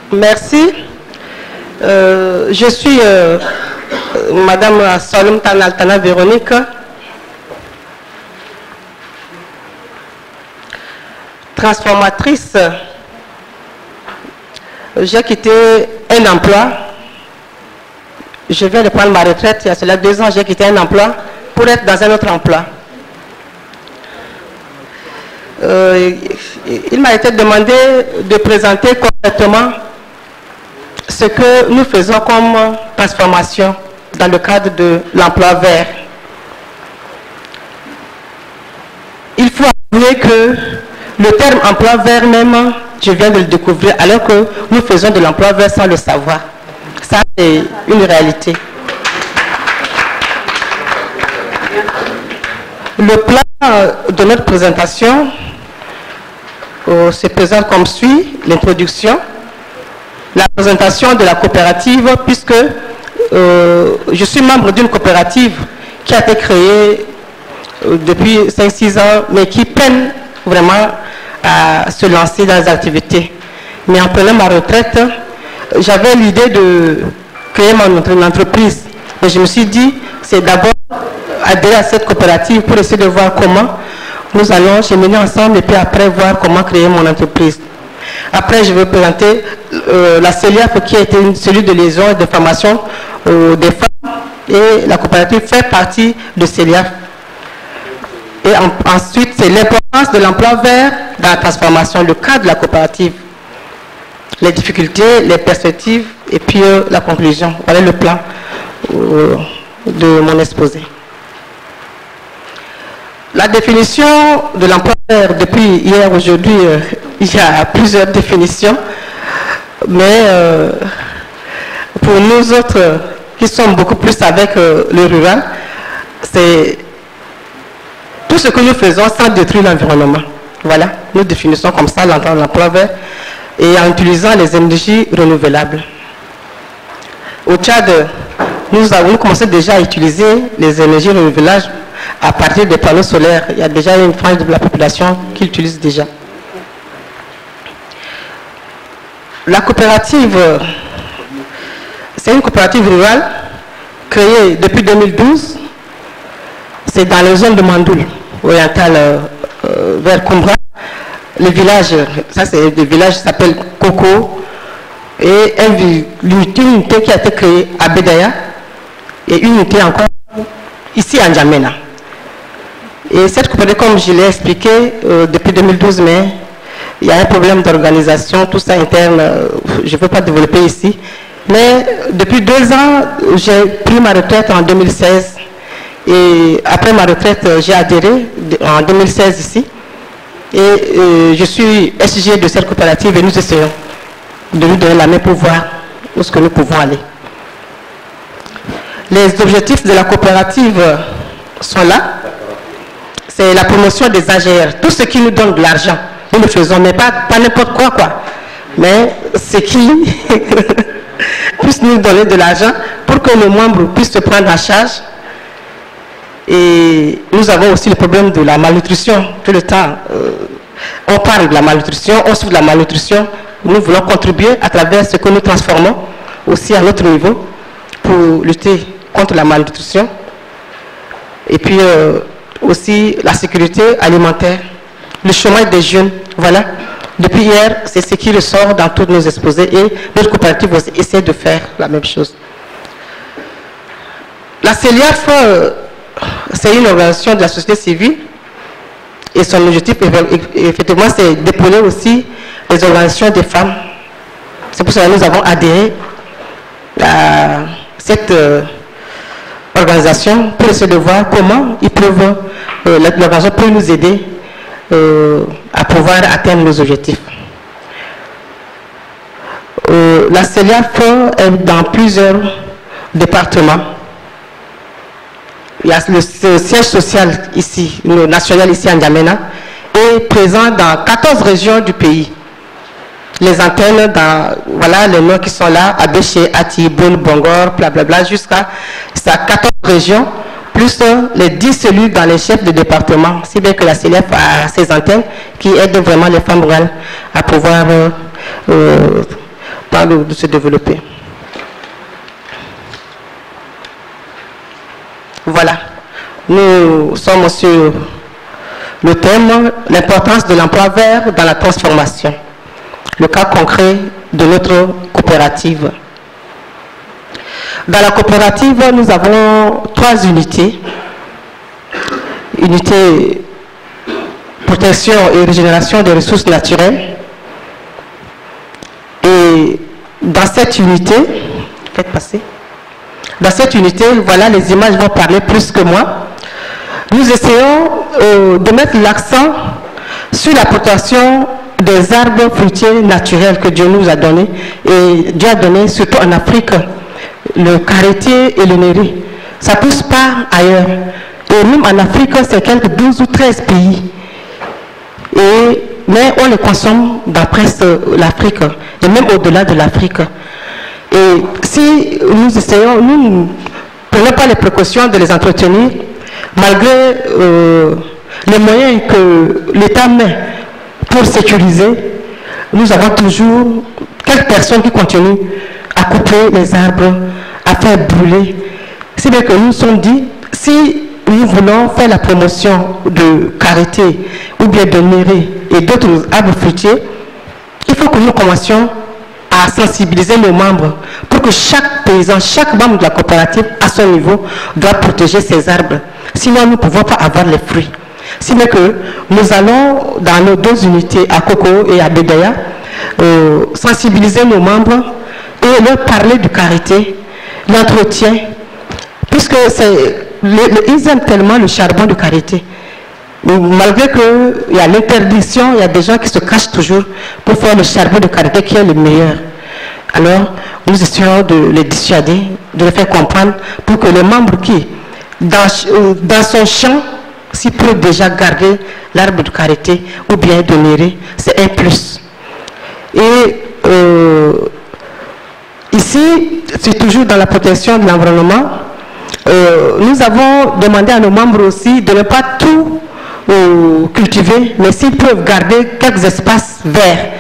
Merci. Je suis Madame Solom Tanaltana Véronique, transformatrice. J'ai quitté un emploi. Je viens de prendre ma retraite. Il y a cela 2 ans, j'ai quitté un emploi pour être dans un autre emploi. Il m'a été demandé de présenter concrètement ce que nous faisons comme transformation dans le cadre de l'emploi vert. Il faut avouer que le terme emploi vert même, je viens de le découvrir, alors que nous faisons de l'emploi vert sans le savoir. Ça, c'est une réalité. Le plan de notre présentation se présente comme suit: l'introduction, la présentation de la coopérative, puisque je suis membre d'une coopérative qui a été créée depuis 5-6 ans, mais qui peine vraiment à se lancer dans les activités. Mais en prenant ma retraite, j'avais l'idée de créer mon entreprise. Et je me suis dit, c'est d'abord adhérer à cette coopérative pour essayer de voir comment nous allons cheminer ensemble et puis après voir comment créer mon entreprise. Après, je vais présenter la CELIAF qui a été une cellule de liaison et de formation des femmes, et la coopérative fait partie de CELIAF. Et ensuite, c'est l'importance de l'emploi vert dans la transformation, le cadre de la coopérative, les difficultés, les perspectives et puis la conclusion. Voilà le plan de mon exposé. La définition de l'emploi vert, depuis hier, aujourd'hui, il y a plusieurs définitions, mais pour nous autres qui sommes beaucoup plus avec le rural, c'est tout ce que nous faisons sans détruire l'environnement. Voilà, nous définissons comme ça l'emploi vert et en utilisant les énergies renouvelables. Au Tchad, nous avons commencé déjà à utiliser les énergies renouvelables à partir des panneaux solaires. Il y a déjà une frange de la population qui l'utilise déjà. La coopérative, c'est une coopérative rurale créée depuis 2012. C'est dans les zones de Mandoul, orientale vers Kumbra. Les villages, ça c'est des villages qui s'appellent Koko, et une unité qui a été créée à Bedaya et une unité encore ici à N'Djamena. Et cette coopérative, comme je l'ai expliqué depuis 2012, mais il y a un problème d'organisation, tout ça interne, je ne veux pas développer ici. Mais depuis 2 ans, j'ai pris ma retraite en 2016. Et après ma retraite, j'ai adhéré en 2016 ici. Et je suis SG de cette coopérative et nous essayons de nous donner la main pour voir où est-ce que nous pouvons aller. Les objectifs de la coopérative sont là. C'est la promotion des AGR. Tout ce qui nous donne de l'argent, nous le faisons, mais pas n'importe quoi. Mais ce qui puisse nous donner de l'argent pour que nos membres puissent se prendre en charge. Et nous avons aussi le problème de la malnutrition. Tout le temps, on parle de la malnutrition, on souffre de la malnutrition. Nous voulons contribuer à travers ce que nous transformons aussi à notre niveau pour lutter contre la malnutrition. Et puis aussi la sécurité alimentaire, le chômage des jeunes. Voilà. Depuis hier, c'est ce qui ressort dans tous nos exposés et notre coopérative aussi essaie de faire la même chose. La CELIAF, c'est une organisation de la société civile et son objectif, effectivement, c'est d'épauler aussi les organisations des femmes. C'est pour cela que nous avons adhéré à cette organisation pour essayer de voir comment ils peuvent, l'organisation peut nous aider à pouvoir atteindre nos objectifs. La CELIAF est dans plusieurs départements. Il y a le siège social ici, le national ici à N'Djamena, est présent dans 14 régions du pays. Les antennes, dans, voilà les noms qui sont là, Abéché, Ati, Boul, Bongor, blablabla, jusqu'à 14 régions, plus les 10 cellules dans les chefs de département, si bien que la CELIAF a ces antennes qui aident vraiment les femmes rurales à pouvoir temps de se développer. Voilà, nous sommes sur le thème, l'importance de l'emploi vert dans la transformation. Le cas concret de notre coopérative. Dans la coopérative, nous avons 3 unités. Unité protection et régénération des ressources naturelles. Et dans cette unité, faites passer. Dans cette unité, voilà, les images vont parler plus que moi. Nous essayons de mettre l'accent sur la protection des arbres fruitiers naturels que Dieu nous a donnés. Et Dieu a donné, surtout en Afrique, le carottier et le néré. Ça ne pousse pas ailleurs. Et même en Afrique, c'est quelques 12 ou 13 pays. Mais on les consomme dans presque l'Afrique, et même au-delà de l'Afrique. Et si nous essayons, nous ne prenons pas les précautions de les entretenir, malgré les moyens que l'État met pour sécuriser, nous avons toujours quelques personnes qui continuent à couper les arbres, à faire brûler. C'est bien que nous nous sommes dit, si nous voulons faire la promotion de carottier ou bien de néré et d'autres arbres fruitiers, il faut que nous commencions à sensibiliser nos membres pour que chaque paysan, chaque membre de la coopérative à son niveau doit protéger ses arbres. Sinon, nous ne pouvons pas avoir les fruits. Si bien que nous allons dans nos 2 unités à Koko et à Bédaya sensibiliser nos membres et leur parler du carottier, l'entretien, puisque ils aiment tellement le charbon du carottier. Malgré qu'il y a l'interdiction, il y a des gens qui se cachent toujours pour faire le charbon de carottier qui est le meilleur. Alors, nous essayons de les dissuader, de les faire comprendre pour que les membres qui, dans son champ, s'il peut déjà garder l'arbre de carottier ou bien de néré, c'est un plus. Et ici, c'est toujours dans la protection de l'environnement. Nous avons demandé à nos membres aussi de ne pas tout cultiver, mais s'ils peuvent garder quelques espaces verts.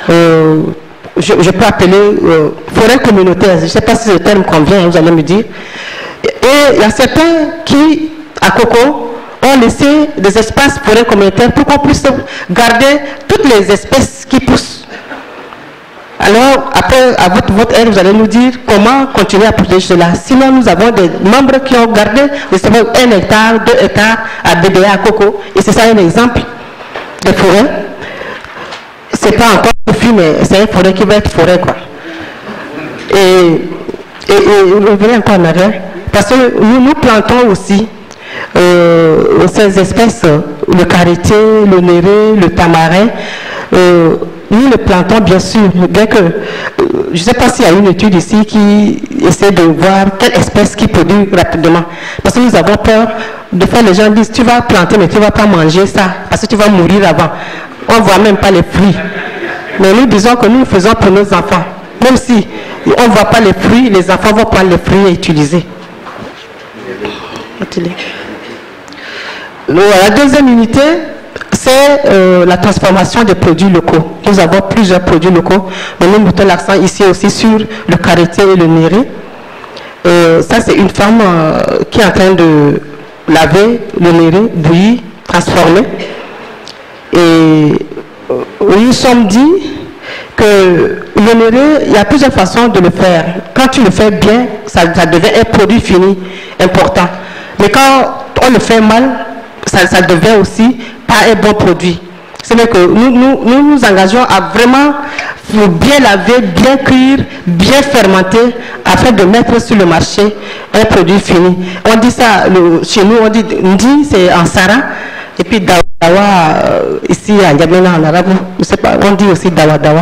Je peux appeler forêt communautaire. Je ne sais pas si ce terme convient, vous allez me dire. Et il y a certains qui, à Koko, ont laissé des espaces forêt communautaires pour qu'on puisse garder toutes les espèces qui poussent. Alors, après, à votre aide, vous allez nous dire comment continuer à protéger cela. Sinon, nous avons des membres qui ont gardé 1 hectare, 2 hectares à Bédéa, à Koko. Et c'est ça un exemple de forêt. C'est pas encore profit, mais c'est une forêt qui va être forêt, quoi. Et revenez encore en arrière. Parce que nous plantons aussi ces espèces, le carottier, le néré, le tamarin. Nous le plantons bien sûr, bien que je ne sais pas s'il y a une étude ici qui essaie de voir quelle espèce qui produit rapidement. Parce que nous avons peur de faire, les gens disent tu vas planter mais tu ne vas pas manger ça parce que tu vas mourir avant. On ne voit même pas les fruits. Mais nous disons que nous le faisons pour nos enfants. Même si on ne voit pas les fruits, les enfants vont prendre les fruits et utiliser. La deuxième unité, c'est la transformation des produits locaux. Nous avons plusieurs produits locaux, mais nous mettons l'accent ici aussi sur le carottier et le néré. Ça, c'est une femme qui est en train de laver le néré, bouillir, transformer. Et nous nous sommes dit que le néré, il y a plusieurs façons de le faire. Quand tu le fais bien, ça devient un produit fini, important. Mais quand on le fait mal, ça devient aussi pas un bon produit. C'est vrai que nous engageons à vraiment bien laver, bien cuire, bien fermenter afin de mettre sur le marché un produit fini. On dit ça, chez nous, on dit Ndi, c'est en Sara, et puis Dawa, ici à Yamena en arabe, je sais pas, on dit aussi Dawa Dawa.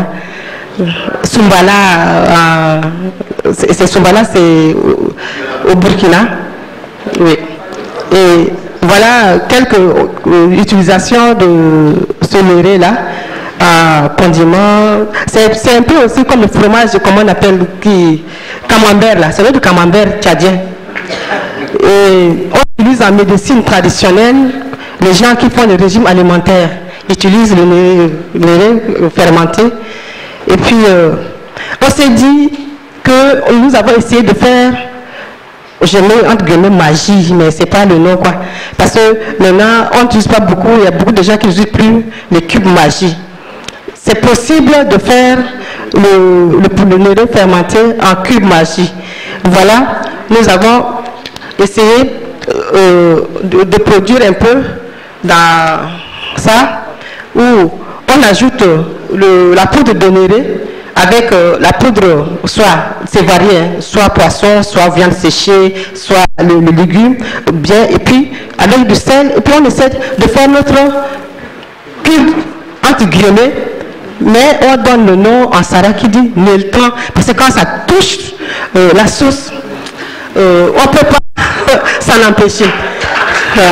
Sumbala, Sumbala, c'est au Burkina. Oui. Et voilà quelques utilisations de ce néré là, condiment. C'est un peu aussi comme le fromage, comment on appelle, camembert là, c'est du camembert tchadien. Et on utilise en médecine traditionnelle, les gens qui font le régime alimentaire utilisent le néré fermenté. Et puis On s'est dit que nous avons essayé de faire, je mets entre guillemets magie, mais c'est pas le nom quoi. Parce que maintenant, on n'utilise pas beaucoup, il y a beaucoup de gens qui n'utilisent plus les cubes magie. C'est possible de faire le Néré fermenté en cube magie. Voilà, nous avons essayé de produire un peu dans ça, où on ajoute la poudre de Néré avec la poudre, soit c'est varié, hein, soit poisson, soit viande séchée, soit le légume, bien, et puis avec du sel, et puis on essaie de faire notre cube entre guillemets, mais on donne le nom en Sara qui dit Neltan, parce que quand ça touche la sauce, on ne peut pas s'en empêcher. Voilà.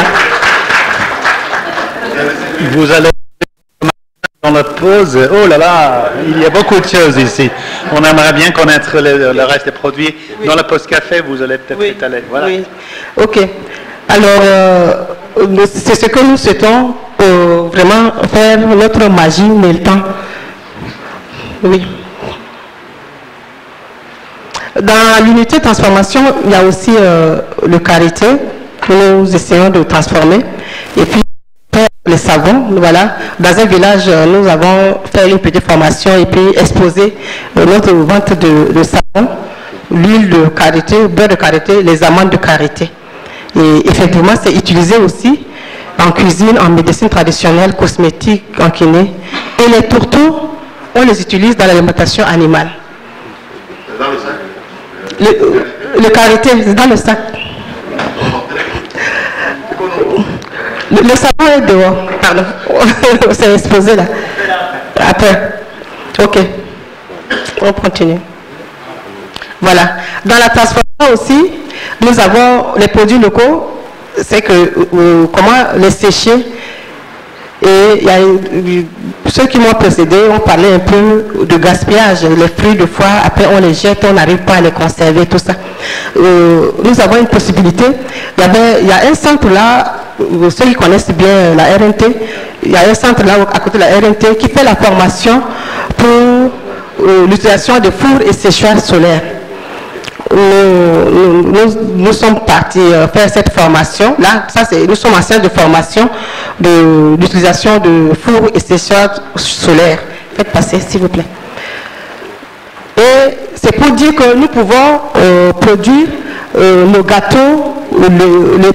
Vous allez dans notre pause. Oh là là, il y a beaucoup de choses ici. On aimerait bien connaître le reste des produits. Oui. Dans la pause café, vous allez peut-être étaler. Voilà. Oui. Ok. Alors, c'est ce que nous souhaitons vraiment faire notre magie Neltan. Oui. Dans l'unité de transformation, il y a aussi le karité que nous essayons de transformer. Et puis, les savons, voilà. Dans un village, nous avons fait une petite formation et puis exposé notre vente de savon, l'huile de karité, le beurre de karité, les amandes de karité. Et effectivement, c'est utilisé aussi en cuisine, en médecine traditionnelle, cosmétique, en kiné. Et les tourteaux, on les utilise dans l'alimentation animale. Dans le sac? Le karité, c'est dans le sac. Le savon est dehors, pardon. C'est exposé là. Après. Ok. On continue. Voilà. Dans la transformation aussi, nous avons les produits locaux. C'est que comment les sécher. Et il y a ceux qui m'ont précédé ont parlé un peu de gaspillage. Les fruits de foie, après on les jette, on n'arrive pas à les conserver, tout ça. Nous avons une possibilité. Il y a un centre là, ceux qui connaissent bien la RNT, il y a un centre là à côté de la RNT qui fait la formation pour l'utilisation de fours et séchoirs solaires. Nous sommes partis faire cette formation. Là, nous sommes en salle de formation de l'utilisation de fours et séchoirs solaires. Faites passer, s'il vous plaît. Et c'est pour dire que nous pouvons produire nos gâteaux, le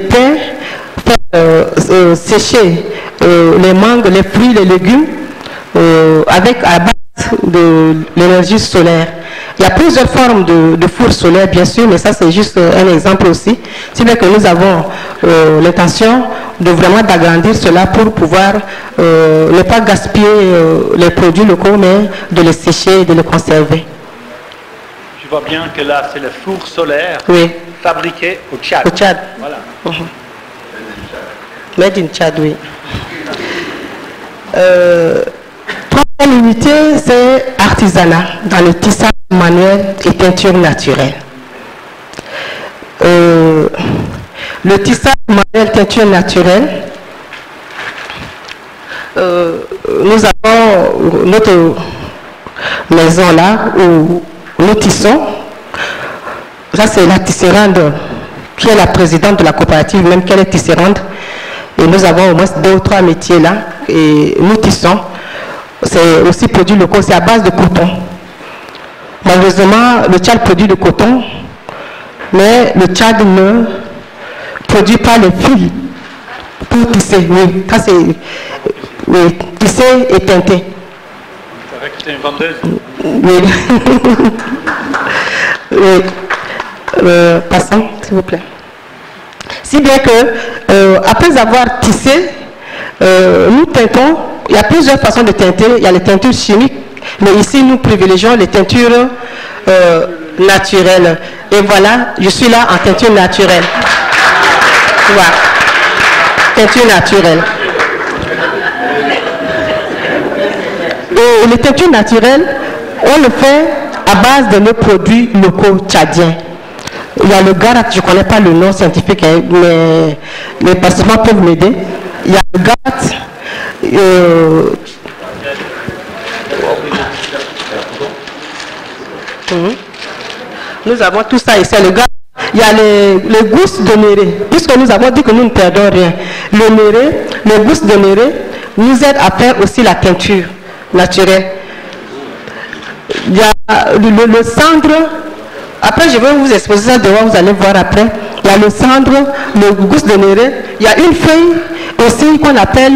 pain, sécher les mangues, les fruits, les légumes avec à base de l'énergie solaire. Il y a plusieurs formes de fours solaires, bien sûr, mais ça c'est juste un exemple aussi. C'est vrai que nous avons l'intention de vraiment d'agrandir cela pour pouvoir ne pas gaspiller les produits locaux, mais de les sécher et de les conserver. Je vois bien que là c'est le four solaire fabriqué au Tchad. Au Tchad. Voilà. Made in Tchad, oui. Troisième unité, c'est artisanat dans le tissage manuel et peinture naturelle. Le tissage manuel peinture naturelle, nous avons notre maison là où nous tissons. Ça c'est la tisserande qui est la présidente de la coopérative, même qu'elle est tisserande. Et nous avons au moins 2 ou 3 métiers là et nous tissons. C'est aussi produit locaux, c'est à base de coton. Malheureusement, le Tchad produit du coton, mais le Tchad ne produit pas les fils pour tisser. Oui, ça c'est tisser et teinter. C'est vrai que c'est une vendeuse. Oui. Oui. Passons, s'il vous plaît. Si bien que, après avoir tissé, nous teintons. Il y a plusieurs façons de teinter. Il y a les teintures chimiques, mais ici nous privilégions les teintures naturelles. Et voilà, je suis là en teinture naturelle. Voilà. Teinture naturelle. Et les teintures naturelles, on le fait à base de nos produits locaux tchadiens. Il y a le garat, je ne connais pas le nom scientifique, hein, mais les participants peuvent m'aider. Il y a le garat. Nous avons tout ça ici. Le gars, il y a les gousses de néré. Puisque nous avons dit que nous ne perdons rien. Le néré, les gousses de néré nous aident à faire aussi la teinture naturelle. Il y a le cendre. Après, je vais vous exposer ça devant, vous allez voir après. Il y a le cendre, le gousse de néré. Il y a une feuille aussi qu'on appelle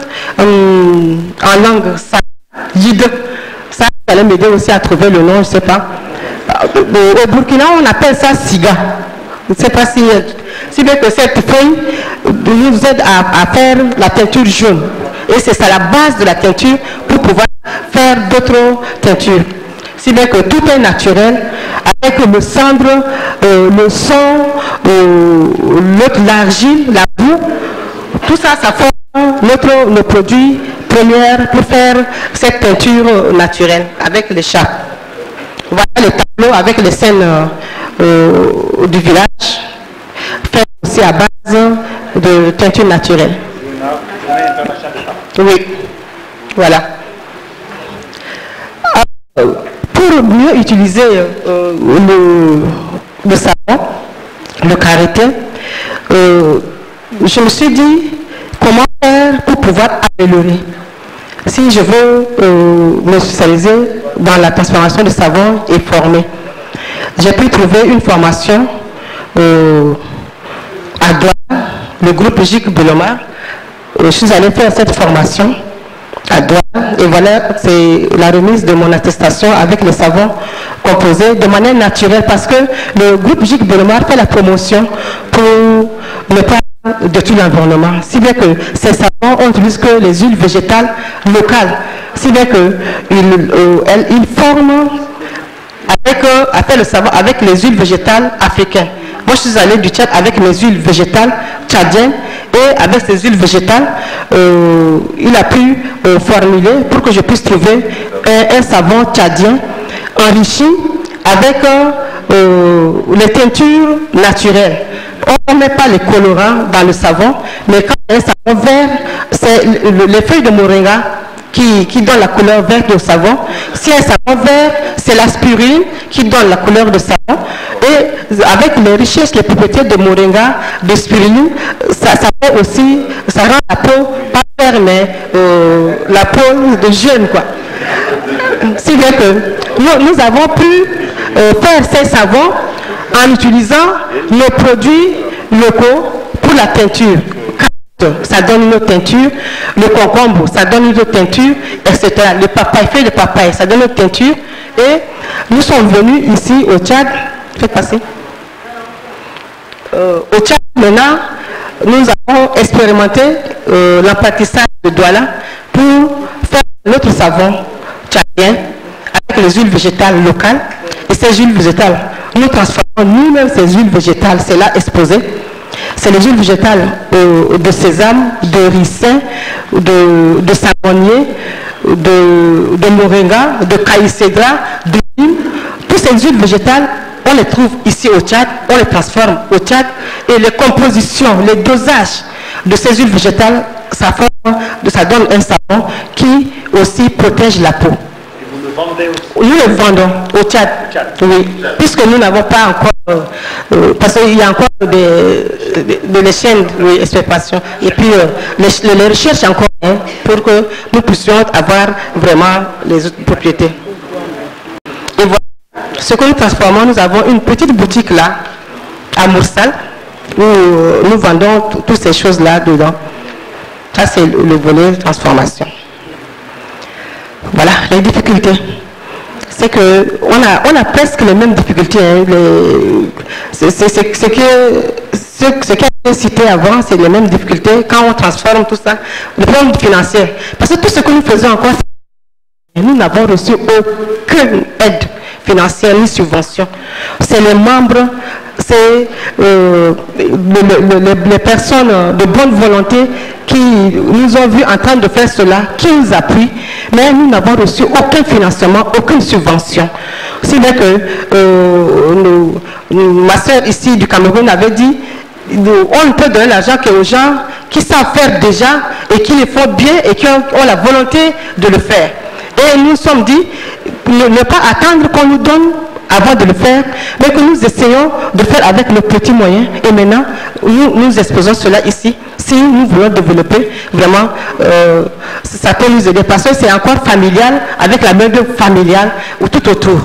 en langue yid. Ça, vous allez m'aider aussi à trouver le nom, je ne sais pas. Au Burkina, on appelle ça siga. Je ne sais pas si bien que cette feuille nous aide à faire la teinture jaune. Et c'est ça la base de la teinture pour pouvoir faire d'autres teintures. Si bien que tout est naturel, avec le cendre, le son, l'argile, la boue, tout ça, ça forme nos produits premiers pour faire cette teinture naturelle avec les chats. Voilà le tableau avec les scènes du village, fait aussi à base de teinture naturelle. Oui, voilà. Pour mieux utiliser le savon, le karité, je me suis dit comment faire pour pouvoir améliorer. Si je veux me spécialiser dans la transformation de savon et former, j'ai pu trouver une formation à Douala, le groupe JIC Belomar. Je suis allé faire cette formation à Douala et voilà, c'est la remise de mon attestation avec le savon composé de manière naturelle parce que le groupe JIC Belomar fait la promotion pour ne pas détruire l'environnement. Si bien que ces savons, on n'utilise que les huiles végétales locales. Si bien qu'ils forment avec le savon avec les huiles végétales africaines. Moi, je suis allée du Tchad avec mes huiles végétales tchadiennes et avec ces huiles végétales, il a pu formuler pour que je puisse trouver un savon tchadien enrichi avec les teintures naturelles. On ne met pas les colorants dans le savon, mais quand il y a un savon vert, c'est les feuilles de moringa qui donnent la couleur verte au savon. Si un savon vert, c'est la spiruline qui donne la couleur de savon. Et avec les richesses, les propriétés de moringa, de spiruline, ça fait aussi, ça rend la peau pas verte, mais la peau de jeune, quoi. Si bien que nous avons pu faire ces savons en utilisant nos produits locaux pour la teinture. Ça donne une autre teinture, le concombre, ça donne une autre teinture, etc. Le papaye, feuille de papaye, ça donne une autre teinture. Et nous sommes venus ici au Tchad, faites passer. Au Tchad, maintenant, nous avons expérimenté l'apprentissage de Douala pour faire notre savon tchadien avec les huiles végétales locales. Et ces huiles végétales, nous transformons nous-mêmes ces huiles végétales, c'est là exposé. C'est les huiles végétales de sésame, de ricin, de savonnier, de moringa, de caïcédra, de lime. Toutes ces huiles végétales, on les trouve ici au Tchad, on les transforme au Tchad. Et les compositions, les dosages de ces huiles végétales, ça donne un savon qui aussi protège la peau. Nous le vendons au Tchad, oui, puisque nous n'avons pas encore, parce qu'il y a encore des chaînes d'exploitation, et puis les recherches encore pour que nous puissions avoir vraiment les autres propriétés. Et voilà, ce que nous transformons, nous avons une petite boutique là, à Moursal, où nous vendons toutes ces choses-là dedans. Ça, c'est le volet transformation. Voilà, les difficultés. C'est qu'on a presque les mêmes difficultés. Hein. Ce qui a été cité avant, c'est les mêmes difficultés quand on transforme tout ça. Le problème financier. Parce que tout ce que nous faisons encore, nous n'avons reçu aucune aide financière ni subvention. C'est les membres, c'est les personnes de bonne volonté qui nous ont vus en train de faire cela, qui nous appuient, mais nous n'avons reçu aucun financement, aucune subvention. Si bien que ma soeur ici du Cameroun avait dit, on ne peut donner l'argent qu'aux gens qui savent faire déjà et qui le font bien et qui ont la volonté de le faire. Et nous nous sommes dit, ne pas attendre qu'on nous donne avant de le faire, mais que nous essayons de faire avec nos petits moyens. Et maintenant, nous exposons cela ici. Si nous voulons développer, vraiment, ça peut nous aider. Parce que c'est encore familial, avec la main-d'œuvre familiale ou tout autour.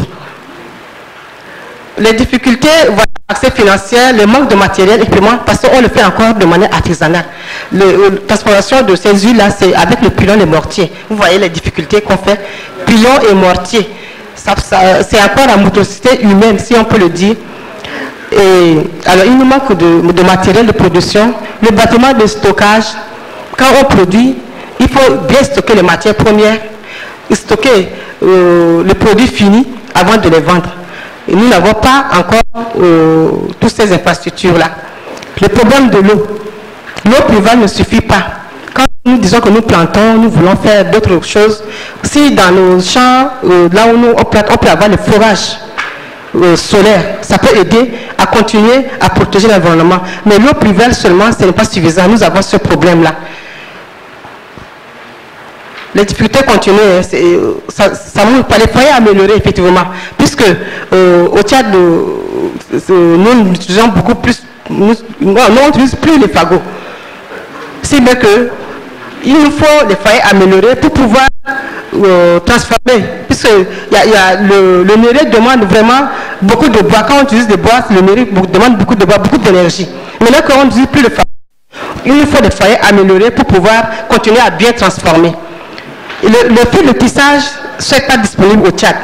Les difficultés, voilà, accès financier, le manque de matériel, équipement, parce qu'on le fait encore de manière artisanale. La transformation de ces huiles-là, c'est avec le pilon et le mortier. Vous voyez les difficultés qu'on fait, pilon et mortier. C'est encore la motricité humaine, si on peut le dire. Et, alors, il nous manque de matériel de production. Le bâtiment de stockage, quand on produit, il faut bien stocker les matières premières, stocker le produit fini avant de les vendre. Et nous n'avons pas encore toutes ces infrastructures-là. Le problème de l'eau. L'eau pluvale ne suffit pas. Quand nous disons que nous plantons, nous voulons faire d'autres choses. Si dans nos champs, là où on peut avoir le forage solaire, ça peut aider à continuer à protéger l'environnement. Mais l'eau pluvale seulement, ce n'est pas suffisant. Nous avons ce problème-là. Les difficultés continuent, ça montre pas les foyers améliorés effectivement, puisque au Tchad, nous utilisons beaucoup plus, nous n'utilisons plus les fagots. Si bien que il nous faut les foyers améliorés pour pouvoir transformer, puisque y a le néré demande vraiment beaucoup de bois. Quand on utilise des bois, le néré demande beaucoup de bois, beaucoup d'énergie. Maintenant qu'on n'utilise plus le fagot, il nous faut des foyers améliorés pour pouvoir continuer à bien transformer. Le fil de tissage ne n'est pas disponible au Tchad.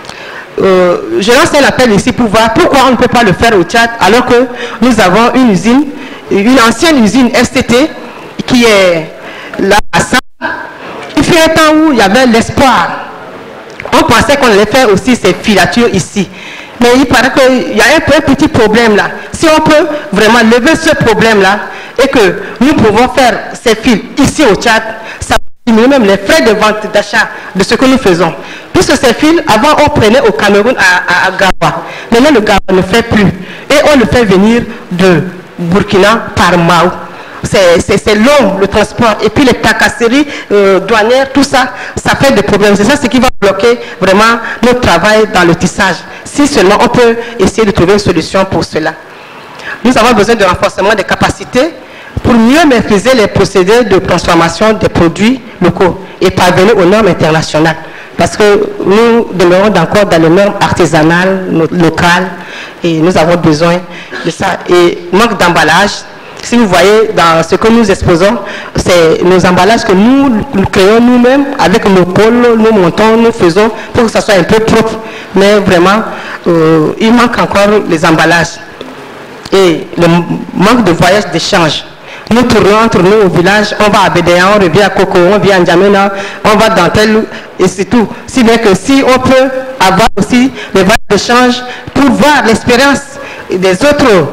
Je lance un appel ici pour voir pourquoi on ne peut pas le faire au Tchad alors que nous avons une usine, une ancienne usine STT qui est là à Sam. Il fut un temps où il y avait l'espoir. On pensait qu'on allait faire aussi ces filatures ici. Mais il paraît qu'il y a un petit problème là. Si on peut vraiment lever ce problème là et que nous pouvons faire ces fils ici au Tchad, ça même les frais de vente d'achat de ce que nous faisons. Puisque ces fils, avant on prenait au Cameroun à Gawa. Maintenant le Gawa ne fait plus. Et on le fait venir de Burkina par Mao. C'est long le transport. Et puis les tracasseries douanières, tout ça, ça fait des problèmes. C'est ça ce qui va bloquer vraiment notre travail dans le tissage. Si seulement on peut essayer de trouver une solution pour cela. Nous avons besoin de renforcement des capacités pour mieux maîtriser les procédés de transformation des produits locaux et parvenir aux normes internationales. Parce que nous demeurons encore dans les normes artisanales, locales, et nous avons besoin de ça. Et manque d'emballage, si vous voyez dans ce que nous exposons, c'est nos emballages que nous créons nous-mêmes avec nos pôles, nous montons, nous faisons pour que ça soit un peu propre. Mais vraiment, il manque encore les emballages. Et le manque de voyage d'échange. Nous tournons entre nous au village, on va à Bédéa, on revient à Koko, on vient à N'Djamena, on va dans tel, et c'est tout. Si bien que si on peut avoir aussi les voyages d'échange pour voir l'expérience des autres,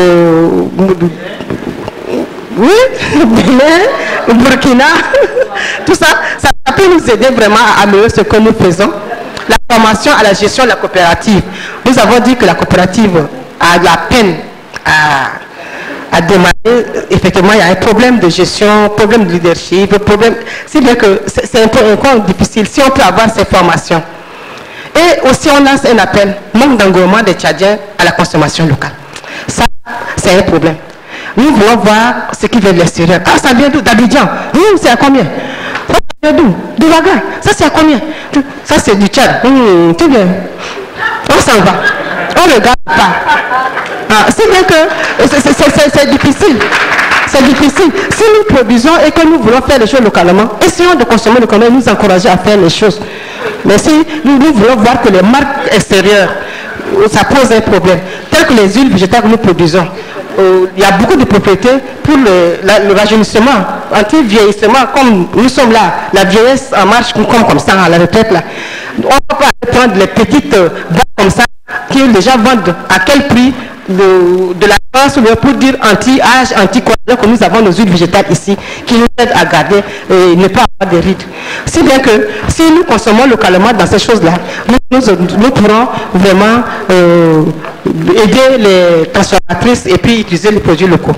oui, Bénin, Burkina, tout ça, ça peut nous aider vraiment à améliorer ce que nous faisons. La formation à la gestion de la coopérative. Nous avons dit que la coopérative a de la peine à démarrer. Effectivement, il y a un problème de gestion, problème de leadership, problème. C'est bien que c'est un peu encore difficile si on peut avoir ces formations. Et aussi, on lance un appel, manque d'engouement des Tchadiens à la consommation locale. Ça, c'est un problème. Nous voulons voir ce qui vient de l'extérieur. Ah, ça vient d'où? D'Abidjan. C'est à combien? Ça vient d'où? De Ouaga. Ça, c'est à combien? Ça, c'est du Tchad. Tout bien. On s'en va. On ne regarde pas. Ah, c'est bien que c'est difficile. C'est difficile. Si nous produisons et que nous voulons faire les choses localement, essayons de consommer localement et nous encourager à faire les choses. Mais si nous voulons voir que les marques extérieures, ça pose un problème, tel que les huiles végétales que nous produisons, il y a beaucoup de propriétés pour le rajeunissement, anti-vieillissement, comme nous sommes là, la vieillesse en marche comme ça, à la retraite là. On ne peut pas prendre les petites boîtes comme ça, qui déjà vendent à quel prix de la France pour dire anti-âge, anti-quoi, que nous avons nos huiles végétales ici, qui nous aident à garder et ne pas avoir des rides. Si bien que si nous consommons localement dans ces choses-là, nous pourrons vraiment aider les transformatrices et puis utiliser les produits locaux.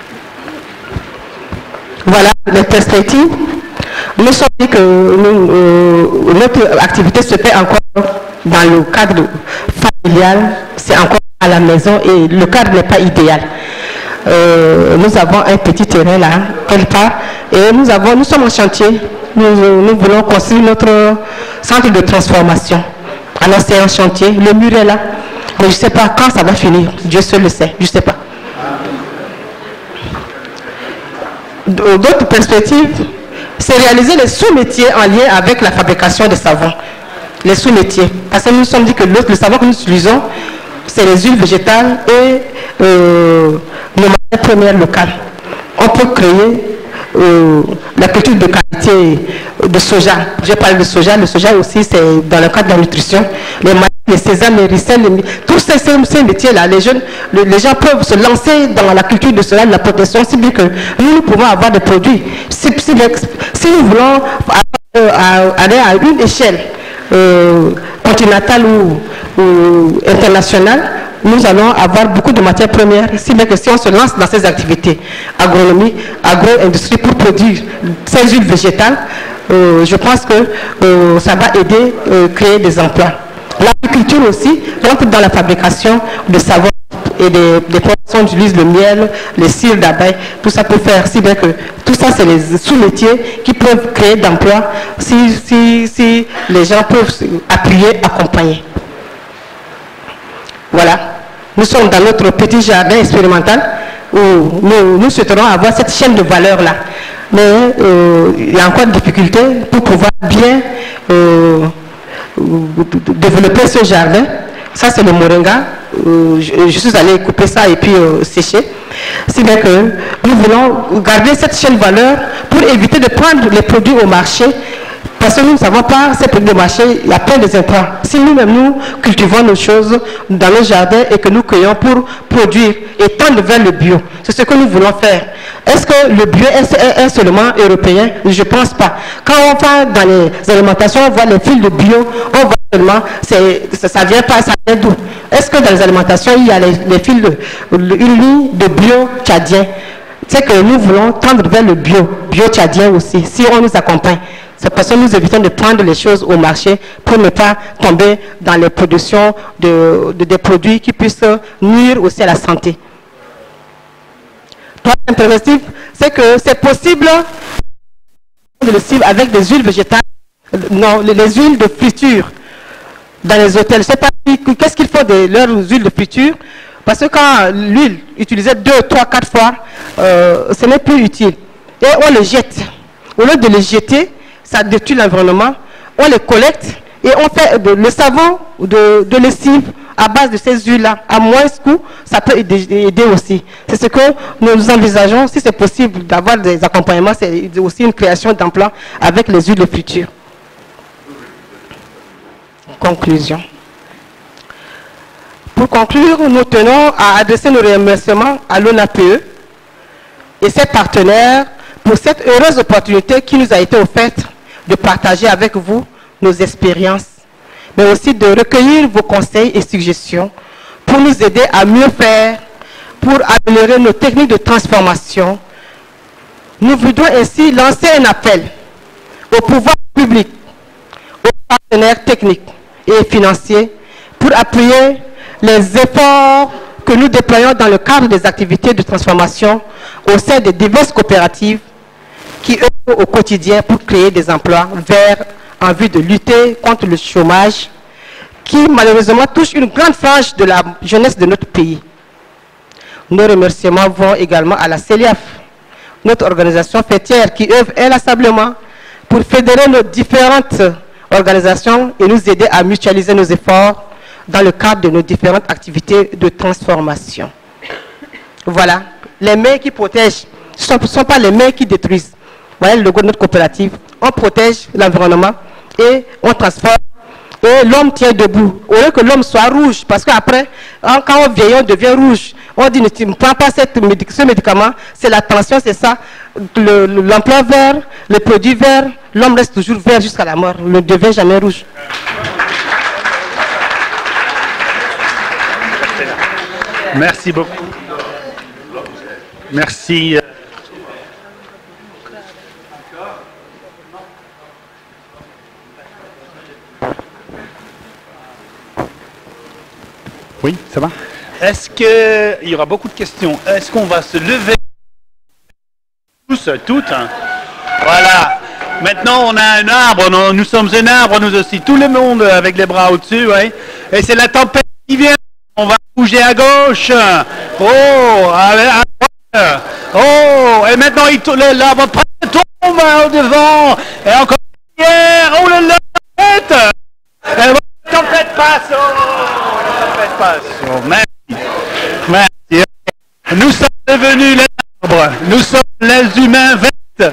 Voilà les perspectives. Nous sommes dit que notre activité se fait encore dans le cadre familial. filiale, c'est encore à la maison et le cadre n'est pas idéal. Nous avons un petit terrain là, quelque part, et nous sommes en chantier. Nous voulons construire notre centre de transformation. Alors c'est un chantier, le mur est là, mais je ne sais pas quand ça va finir. Dieu seul le sait, je ne sais pas. D'autres perspectives, c'est réaliser les sous-métiers en lien avec la fabrication des savons. Les sous-métiers. Parce que nous nous sommes dit que le savon que nous utilisons, c'est les huiles végétales et nos matières premières locales. On peut créer la culture de qualité de soja. J'ai parlé de soja. Le soja aussi, c'est dans le cadre de la nutrition. Les sésames, les ricins, tous ces métiers-là, les gens peuvent se lancer dans la culture de soja, de la protection, si bien que nous pouvons avoir des produits. Si nous voulons aller à une échelle continentale ou internationale, nous allons avoir beaucoup de matières premières, si bien que si on se lance dans ces activités, agronomie, agro-industrie pour produire ces huiles végétales, je pense que ça va aider à créer des emplois. L'agriculture aussi rentre dans la fabrication de savons et des poissons d'huile, le miel, les cires d'abeille, tout ça peut faire, si bien que tout ça c'est les sous-métiers qui peuvent créer d'emplois si les gens peuvent appuyer, accompagner. Voilà. Nous sommes dans notre petit jardin expérimental où nous souhaiterons avoir cette chaîne de valeur-là. Mais il y a encore des difficultés pour pouvoir bien développer ce jardin. Ça, c'est le moringa. Je suis allé couper ça et puis sécher. C'est bien que nous voulons garder cette chaîne de valeur pour éviter de prendre les produits au marché. Parce que nous ne savons pas, ces produits de marché, il y a plein de intrants. Si nous-mêmes, nous cultivons nos choses dans nos jardins et que nous cueillons pour produire et tendre vers le bio, c'est ce que nous voulons faire. Est-ce que le bio est seulement européen? Je ne pense pas. Quand on va dans les alimentations, on voit les fils de bio, on voit seulement, ça vient pas, ça vient d'où? Est-ce que dans les alimentations, il y a les fils une ligne de bio tchadien? C'est que nous voulons tendre vers le bio tchadien aussi, si on nous accompagne. C'est parce que nous évitons de prendre les choses au marché pour ne pas tomber dans les productions des produits qui puissent nuire aussi à la santé. Troisième perspective, c'est que c'est possible de le cible avec des huiles végétales, non, les huiles de friture dans les hôtels. Je ne sais pas qu'est-ce qu'il faut de leurs huiles de friture, parce que quand l'huile utilisée 2, 3, 4 fois, ce n'est plus utile. Et on le jette. Au lieu de les jeter, ça détruit l'environnement, on les collecte et on fait le savon de lessive à base de ces huiles-là. À moins coût, ça peut aider aussi. C'est ce que nous envisageons, si c'est possible d'avoir des accompagnements, c'est aussi une création d'emplois avec les huiles de friture. Conclusion. Pour conclure, nous tenons à adresser nos remerciements à l'ONAPE et ses partenaires pour cette heureuse opportunité qui nous a été offerte de partager avec vous nos expériences, mais aussi de recueillir vos conseils et suggestions pour nous aider à mieux faire, pour améliorer nos techniques de transformation. Nous voudrions ainsi lancer un appel au pouvoir public, aux partenaires techniques et financiers pour appuyer les efforts que nous déployons dans le cadre des activités de transformation au sein des diverses coopératives qui œuvrent au quotidien pour créer des emplois verts en vue de lutter contre le chômage qui malheureusement touche une grande frange de la jeunesse de notre pays. Nos remerciements vont également à la CELIAF, notre organisation fêtière qui œuvre inlassablement pour fédérer nos différentes organisations et nous aider à mutualiser nos efforts dans le cadre de nos différentes activités de transformation. Voilà, les mains qui protègent, ce ne sont pas les mains qui détruisent. Voilà le logo de notre coopérative. On protège l'environnement et on transforme. Et l'homme tient debout. Au lieu que l'homme soit rouge, parce qu'après, quand on vieillit, on devient rouge. On dit, ne prends pas ce médicament, c'est la tension, c'est ça. L'emploi vert, le produit vert, l'homme reste toujours vert jusqu'à la mort. Il ne devient jamais rouge. Merci beaucoup. Merci. Oui, ça va? Est-ce qu'il y aura beaucoup de questions? Est-ce qu'on va se lever? Tous, toutes. Hein? Voilà. Maintenant, on a un arbre. Nous sommes un arbre, nous aussi. Tout le monde avec les bras au-dessus. Ouais. Et c'est la tempête qui vient. On va bouger à gauche. Oh, à droite. Oh, et maintenant, l'arbre tombe au devant. Et encore hier. Oh là là, la tempête passe. Oh, la tempête passe. Oh, merci. Merci. Nous sommes devenus les arbres. Nous sommes les humains verts.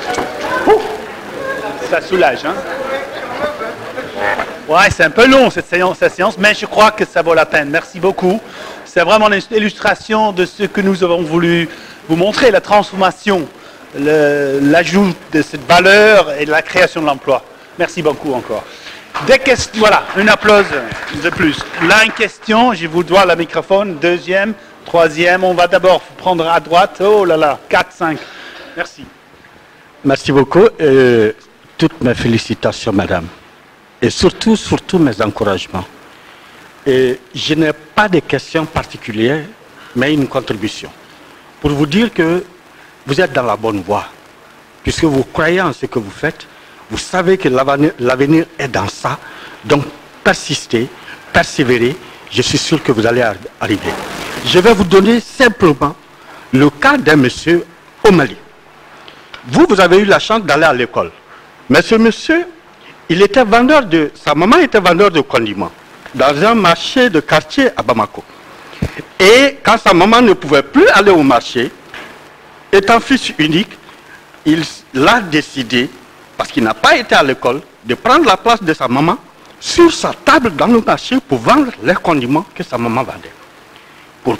Ça soulage, hein? Ouais, c'est un peu long cette séance, mais je crois que ça vaut la peine. Merci beaucoup. C'est vraiment une illustration de ce que nous avons voulu vous montrer, la transformation, l'ajout de cette valeur et de la création de l'emploi. Merci beaucoup encore. Des questions, voilà, un applause de plus. Là, une question, je vous dois le microphone. Deuxième, troisième, on va d'abord prendre à droite. Oh là là, 4, 5. Merci. Merci beaucoup. Toutes mes félicitations, madame. Et surtout mes encouragements. Et je n'ai pas de questions particulières, mais une contribution. Pour vous dire que vous êtes dans la bonne voie. Puisque vous croyez en ce que vous faites, vous savez que l'avenir est dans ça. Donc, persistez, persévérez. Je suis sûr que vous allez arriver. Je vais vous donner simplement le cas d'un monsieur au Mali. Vous avez eu la chance d'aller à l'école. Mais ce monsieur, sa maman était vendeur de condiments dans un marché de quartier à Bamako. Et quand sa maman ne pouvait plus aller au marché, étant fils unique, il a décidé, parce qu'il n'a pas été à l'école, de prendre la place de sa maman sur sa table dans le marché pour vendre les condiments que sa maman vendait. Pour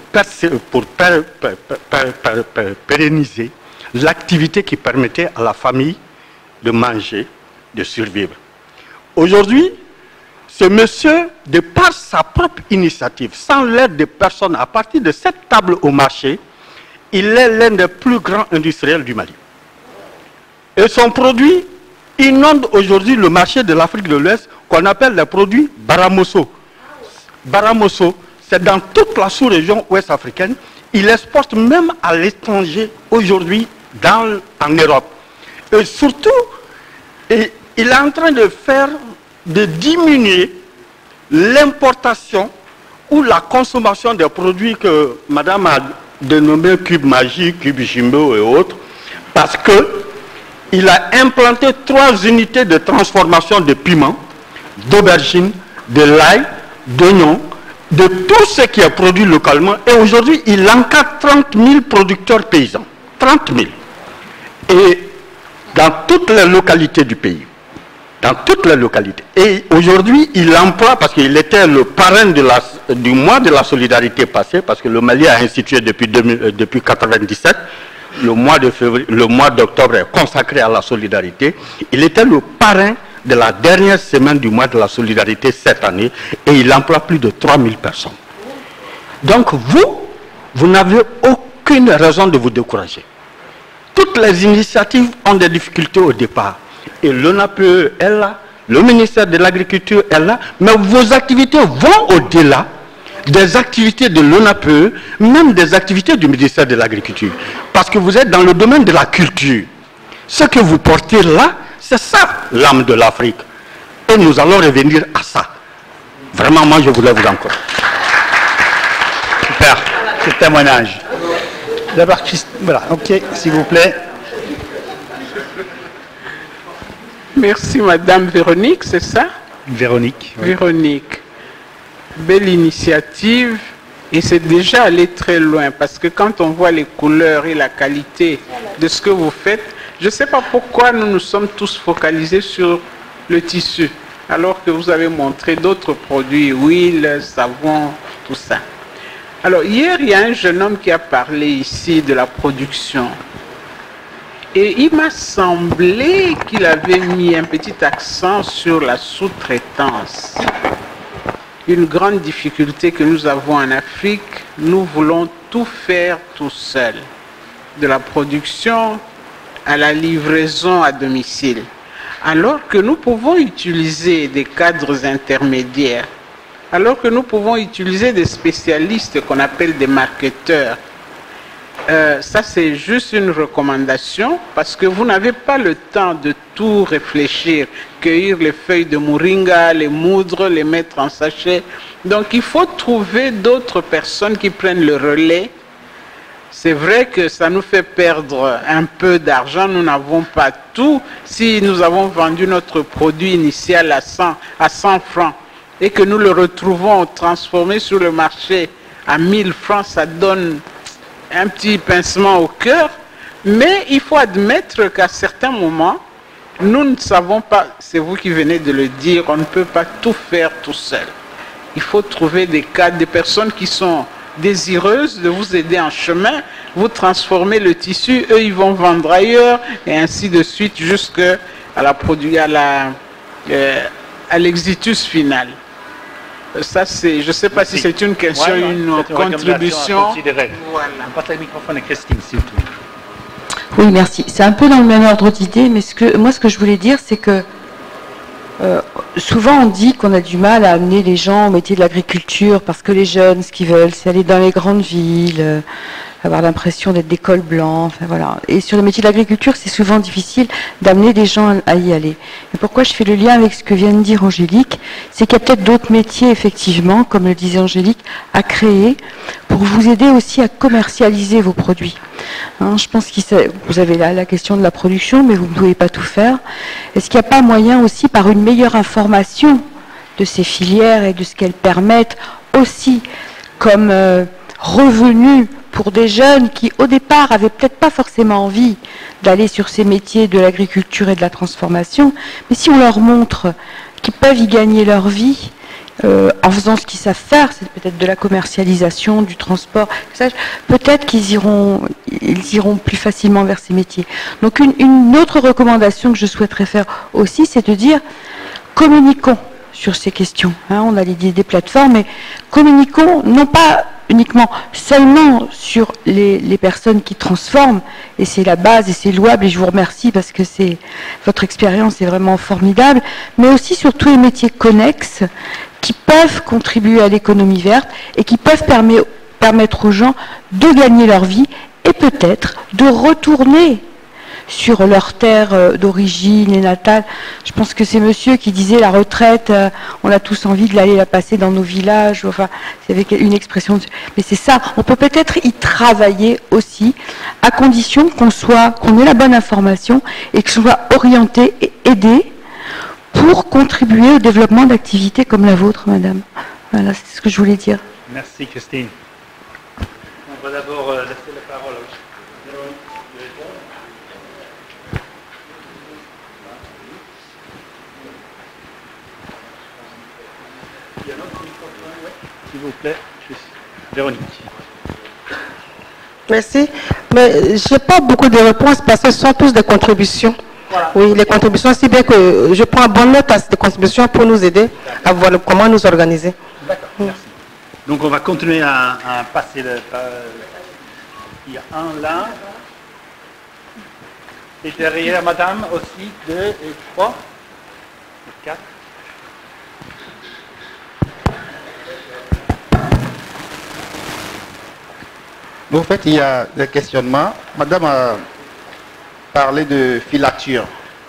pérenniser l'activité qui permettait à la famille de manger, de survivre. Aujourd'hui, ce monsieur, de par sa propre initiative, sans l'aide de personne, à partir de cette table au marché, il est l'un des plus grands industriels du Mali. Et son produit inonde aujourd'hui le marché de l'Afrique de l'Ouest, qu'on appelle les produits Baramoso. Baramoso, c'est dans toute la sous-région ouest africaine. Il exporte même à l'étranger aujourd'hui en Europe. Et surtout, il est en train de diminuer l'importation ou la consommation des produits que madame a dénommés Cube Magique, Cube Jimbo et autres, parce qu'il a implanté 3 unités de transformation de piments, d'aubergines, de l'ail, d'oignons, de tout ce qui est produit localement. Et aujourd'hui, il encadre 30 000 producteurs paysans. 30 000. Et dans toutes les localités du pays. Dans toutes les localités. Et aujourd'hui, il emploie, parce qu'il était le parrain du mois de la solidarité passé, parce que le Mali a institué depuis 1997, le mois d'octobre est consacré à la solidarité. Il était le parrain de la dernière semaine du mois de la solidarité cette année, et il emploie plus de 3000 personnes. Donc vous n'avez aucune raison de vous décourager. Toutes les initiatives ont des difficultés au départ. Et l'ONAPE est là, le ministère de l'Agriculture est là, mais vos activités vont au-delà des activités de l'ONAPE, même des activités du ministère de l'Agriculture. Parce que vous êtes dans le domaine de la culture. Ce que vous portez là, c'est ça l'âme de l'Afrique. Et nous allons revenir à ça. Vraiment, moi, je voulais vous encourager. Super, ce témoignage. D'abord, voilà, ok, s'il vous plaît. Merci, Madame Véronique, c'est ça? Véronique. Oui. Véronique. Belle initiative, et c'est déjà allé très loin, parce que quand on voit les couleurs et la qualité de ce que vous faites, je ne sais pas pourquoi nous nous sommes tous focalisés sur le tissu, alors que vous avez montré d'autres produits, huile, savon, tout ça. Alors, hier, il y a un jeune homme qui a parlé ici de la production. Et il m'a semblé qu'il avait mis un petit accent sur la sous-traitance. Une grande difficulté que nous avons en Afrique, nous voulons tout faire tout seul. De la production à la livraison à domicile. Alors que nous pouvons utiliser des cadres intermédiaires alors que nous pouvons utiliser des spécialistes qu'on appelle des marketeurs. Ça, c'est juste une recommandation parce que vous n'avez pas le temps de tout réfléchir, cueillir les feuilles de moringa, les moudre, les mettre en sachet. Donc, il faut trouver d'autres personnes qui prennent le relais. C'est vrai que ça nous fait perdre un peu d'argent, nous n'avons pas tout. Si nous avons vendu notre produit initial à 100 francs et que nous le retrouvons transformé sur le marché à 1000 francs, ça donne un petit pincement au cœur, mais il faut admettre qu'à certains moments, nous ne savons pas, c'est vous qui venez de le dire, on ne peut pas tout faire tout seul. Il faut trouver des cas, des personnes qui sont désireuses de vous aider en chemin, vous transformez le tissu, eux ils vont vendre ailleurs, et ainsi de suite jusqu'à l'exitus final. Ça, c'est, je ne sais pas si c'est une question, une contribution. Voilà. On passe le microphone à Christine, s'il vous plaît. Oui, merci. C'est un peu dans le même ordre d'idée, mais ce que je voulais dire, c'est que souvent on dit qu'on a du mal à amener les gens au métier de l'agriculture parce que les jeunes, ce qu'ils veulent, c'est aller dans les grandes villes, avoir l'impression d'être des cols blancs, enfin voilà. Et sur le métier de l'agriculture, c'est souvent difficile d'amener des gens à y aller. Et pourquoi je fais le lien avec ce que vient de dire Angélique, c'est qu'il y a peut-être d'autres métiers, effectivement, comme le disait Angélique, à créer pour vous aider aussi à commercialiser vos produits. Hein, je pense que vous avez là la question de la production, mais vous ne pouvez pas tout faire. Est-ce qu'il n'y a pas moyen aussi, par une meilleure information de ces filières et de ce qu'elles permettent aussi comme revenus pour des jeunes qui, au départ, avaient peut-être pas forcément envie d'aller sur ces métiers de l'agriculture et de la transformation, mais si on leur montre qu'ils peuvent y gagner leur vie en faisant ce qu'ils savent faire, c'est peut-être de la commercialisation, du transport, peut-être qu'ils iront plus facilement vers ces métiers. Donc une autre recommandation que je souhaiterais faire aussi, c'est de dire communiquons sur ces questions. Hein, on a l'idée des plateformes, mais communiquons non pas uniquement seulement sur les personnes qui transforment, et c'est la base et c'est louable, et je vous remercie parce que votre expérience est vraiment formidable, mais aussi sur tous les métiers connexes qui peuvent contribuer à l'économie verte et qui peuvent permettre aux gens de gagner leur vie et peut-être de retourner sur leur terre d'origine et natale. Je pense que c'est monsieur qui disait la retraite, on a tous envie de l'aller la passer dans nos villages, enfin, c'est avec une expression, mais c'est ça, on peut peut-être y travailler aussi, à condition qu'on ait la bonne information et que soit orienté et aidé pour contribuer au développement d'activités comme la vôtre, madame. Voilà, c'est ce que je voulais dire. Merci, Christine. On va d'abord laisser la parole à s'il vous plaît, Véronique. Merci. Mais je n'ai pas beaucoup de réponses parce que ce sont tous des contributions. Voilà. Oui, les contributions, si bien que je prends bonne note à ces contributions pour nous aider à voir comment nous organiser. D'accord, merci. Donc on va continuer à passer le... il y a un là. Et derrière, madame, aussi, 2 et 3. Et 4. En fait, il y a des questionnements. Madame a parlé de filature.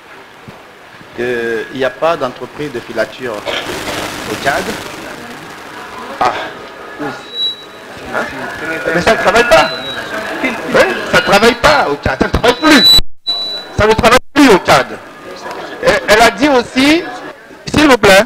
Il n'y a pas d'entreprise de filature au Tchad. Ah. Hein? Mais ça ne travaille pas. Oui, ça ne travaille pas au Tchad. Ça ne travaille plus. Ça ne travaille plus au Tchad. Et elle a dit aussi, s'il vous plaît,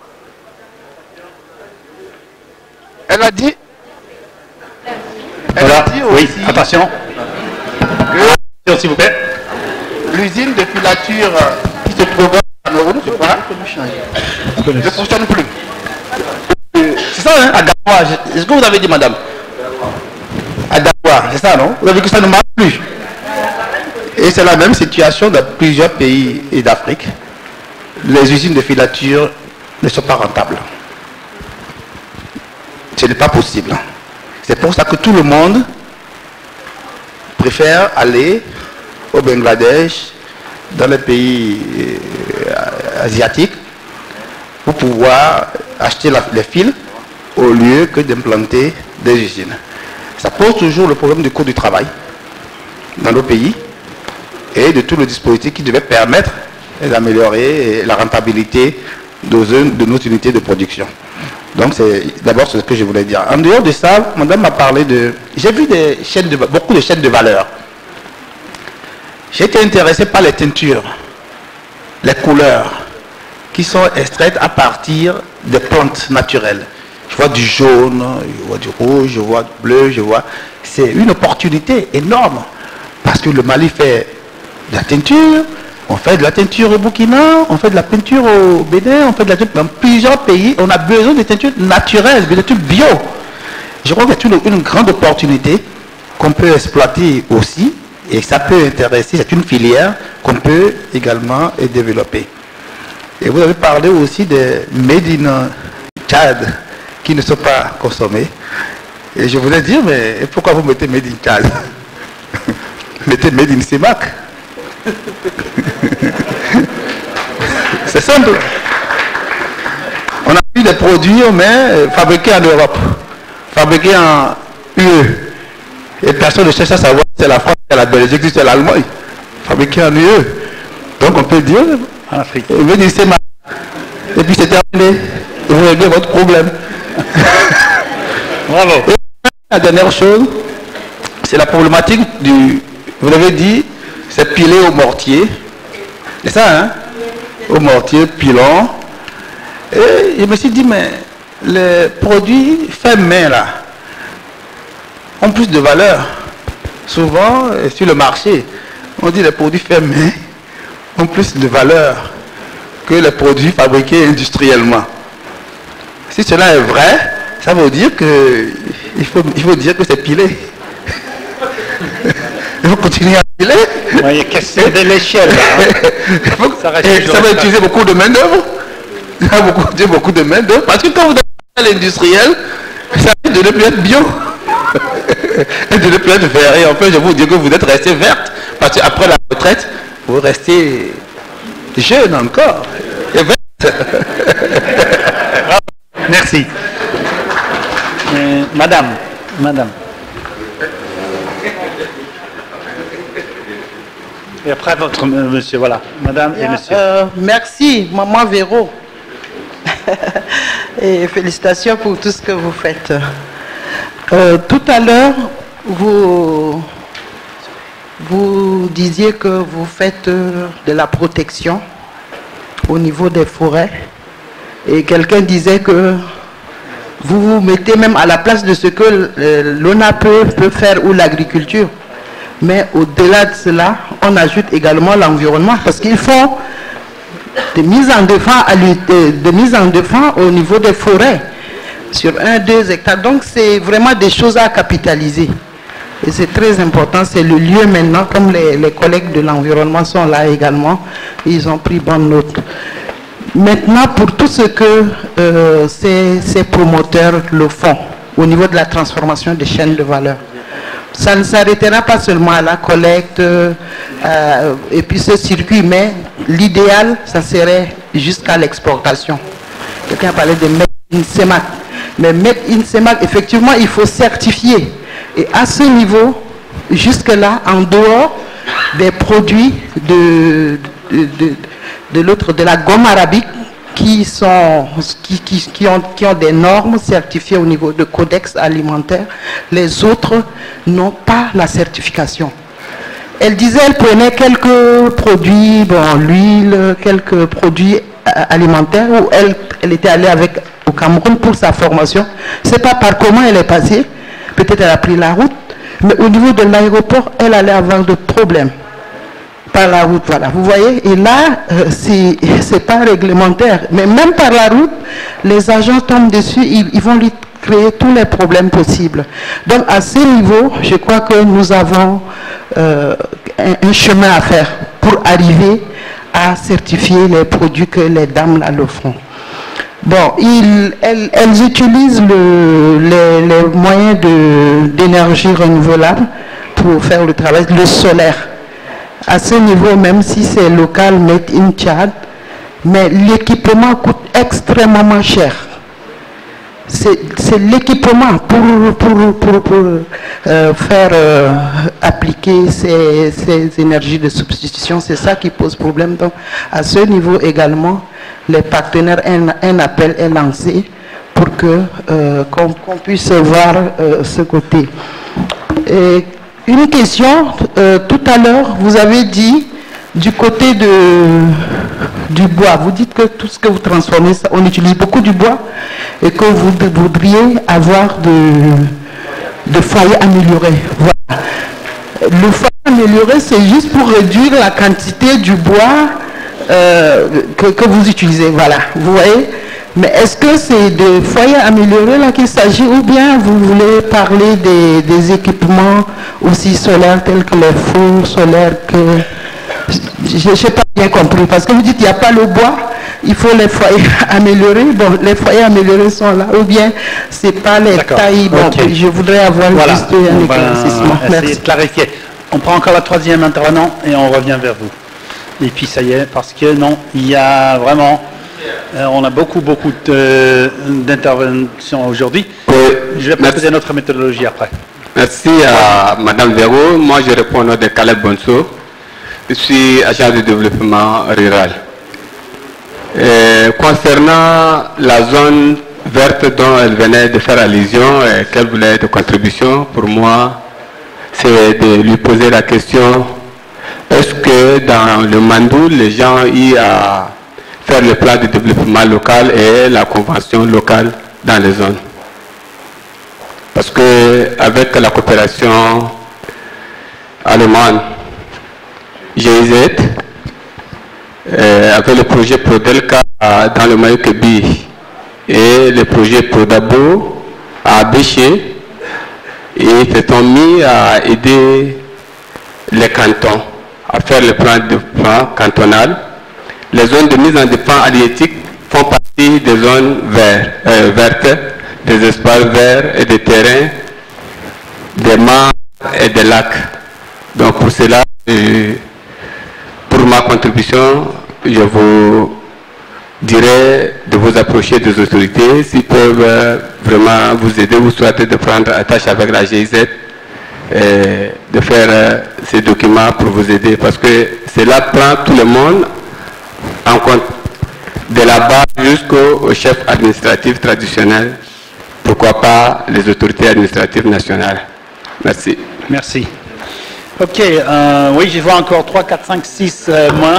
elle a dit... Voilà, oui, attention. S'il vous plaît. L'usine de filature qui se trouve à Cameroun, je crois, ne fonctionne plus. C'est ça, hein, à Dawa. C'est ce que vous avez dit, madame. À Dawa, c'est ça, non? Vous avez dit que ça ne marche plus. Et c'est la même situation dans plusieurs pays et d'Afrique. Les usines de filature ne sont pas rentables. Ce n'est pas possible. C'est pour ça que tout le monde préfère aller au Bangladesh, dans les pays asiatiques, pour pouvoir acheter les fils au lieu que d'implanter des usines. Ça pose toujours le problème du coût du travail dans nos pays et de tout le dispositif qui devait permettre d'améliorer la rentabilité de nos unités de production. Donc c'est d'abord ce que je voulais dire. En dehors de ça, madame m'a parlé de... J'ai vu beaucoup de chaînes de valeur. J'ai été intéressé par les teintures, les couleurs qui sont extraites à partir des plantes naturelles. Je vois du jaune, je vois du rouge, je vois du bleu, je vois... C'est une opportunité énorme parce que le Mali fait de la teinture, on fait de la teinture au Burkina, on fait de la peinture au Bénin, on fait de la teinture dans plusieurs pays. On a besoin de teintures naturelles, de teintures bio. Je crois qu'il y a une grande opportunité qu'on peut exploiter aussi et ça peut intéresser, c'est une filière qu'on peut également développer. Et vous avez parlé aussi des made in Tchad qui ne sont pas consommés. Et je voulais dire, mais pourquoi vous mettez made in Tchad? Mettez made in Semak. C'est simple. On a plus des produits, mais fabriqués en Europe, fabriqués en UE. Et personne ne cherche à savoir si c'est la France, si c'est la Belgique, si c'est l'Allemagne. Fabriqués en UE. Donc on peut dire, en Afrique. Et puis c'est terminé. Et vous réglez votre problème. Bravo. Et la dernière chose, c'est la problématique du... Vous l'avez dit, c'est pilé au mortier. C'est ça, hein? Au mortier, pilon. Et je me suis dit, mais les produits faits main, là, ont plus de valeur. Souvent, sur le marché, on dit les produits faits main ont plus de valeur que les produits fabriqués industriellement. Si cela est vrai, ça veut dire que il faut dire que c'est pilé. Il faut continuer à piler. Oui, question de l'échelle. Ça va utiliser beaucoup de main-d'œuvre. Ça va utiliser beaucoup de main-d'œuvre. Parce que quand vous êtes à l'industriel, ça risque de ne plus être bio. Et de ne plus être vert. Et enfin, je vous dis que vous êtes resté verte. Parce qu'après la retraite, vous restez jeune encore. Et verte. Merci. Madame. Et après, votre monsieur, voilà. Madame et monsieur. Merci, maman Véro. Et félicitations pour tout ce que vous faites. Tout à l'heure, vous disiez que vous faites de la protection au niveau des forêts. Et quelqu'un disait que vous vous mettez même à la place de ce que l'ONA peut faire ou l'agriculture. Mais au-delà de cela, on ajoute également l'environnement parce qu'il faut des mises en défense au niveau des forêts sur 1-2 hectares. Donc c'est vraiment des choses à capitaliser. Et c'est très important, c'est le lieu maintenant, comme les collègues de l'environnement sont là également, ils ont pris bonne note. Maintenant, pour tout ce que ces promoteurs le font au niveau de la transformation des chaînes de valeur, ça ne s'arrêtera pas seulement à la collecte et puis ce circuit, mais l'idéal, ça serait jusqu'à l'exportation. Quelqu'un a parlé de Made in Semak. Mais Made in Semak, effectivement, il faut certifier. Et à ce niveau, jusque-là, en dehors des produits de la gomme arabique qui ont des normes certifiées au niveau de codex alimentaire, les autres n'ont pas la certification. Elle disait qu'elle prenait quelques produits, bon, l'huile, quelques produits alimentaires où elle était allée au Cameroun pour sa formation. Je ne sais pas par comment elle est passée, peut-être elle a pris la route, mais au niveau de l'aéroport, elle allait avoir de problèmes. Par la route, voilà, vous voyez, et là, c'est pas réglementaire, mais même par la route, les agents tombent dessus, ils vont lui créer tous les problèmes possibles. Donc, à ce niveau, je crois que nous avons un chemin à faire pour arriver à certifier les produits que les dames là le font. Bon, elles utilisent les moyens d'énergie renouvelable pour faire le travail, le solaire. À ce niveau, même si c'est local, made in Tchad, mais l'équipement coûte extrêmement cher. c'est l'équipement pour faire appliquer ces énergies de substitution. C'est ça qui pose problème. Donc, à ce niveau également, les partenaires, un appel est lancé pour qu'on puisse voir ce côté. Et une question, tout à l'heure, vous avez dit du côté du bois, vous dites que tout ce que vous transformez, on utilise beaucoup du bois et que vous voudriez avoir de foyers améliorés. Voilà. Le foyer amélioré, c'est juste pour réduire la quantité du bois que vous utilisez. Voilà, vous voyez. Mais est-ce que c'est de foyers améliorés là qu'il s'agit ou bien vous voulez parler des équipements aussi solaires tels que les fours solaires que... Je n'ai pas bien compris parce que vous dites qu'il n'y a pas le bois, il faut les foyers améliorés. Bon, les foyers améliorés sont là ou bien ce n'est pas les tailles. Bon, okay. Je voudrais avoir juste un éclaircissement. Merci. Clarifier. On prend encore la troisième intervenant et on revient vers vous. Et puis ça y est, parce que non, il y a vraiment... on a beaucoup d'interventions aujourd'hui. Je vais proposer notre méthodologie après. Merci à Madame Véro. Moi, je réponds au nom de Caleb Bonso. Je suis agent de développement rural. Concernant la zone verte dont elle venait de faire allusion et qu'elle voulait de contribution, pour moi, c'est de lui poser la question, est-ce que dans le Mandou, les gens y à faire le plan de développement local et la convention locale dans les zones? Parce que avec la coopération allemande, GIZ, avec le projet Prodelca dans le Mayo-Kebi et le projet Prodabo à Béché, ils se sont mis à aider les cantons à faire le plan de développement cantonal. Les zones de mise en défense halieutique font partie des zones vertes, des espaces verts et des terrains, des mares et des lacs. Donc pour cela, pour ma contribution, je vous dirais de vous approcher des autorités s'ils peuvent vraiment vous aider ou souhaiter de prendre attache avec la GIZ et de faire ces documents pour vous aider parce que cela prend tout le monde en compte, de la base jusqu'au chef administratif traditionnel, pourquoi pas les autorités administratives nationales. Merci. Merci. Ok, oui, je vois encore 3, 4, 5, 6 moins.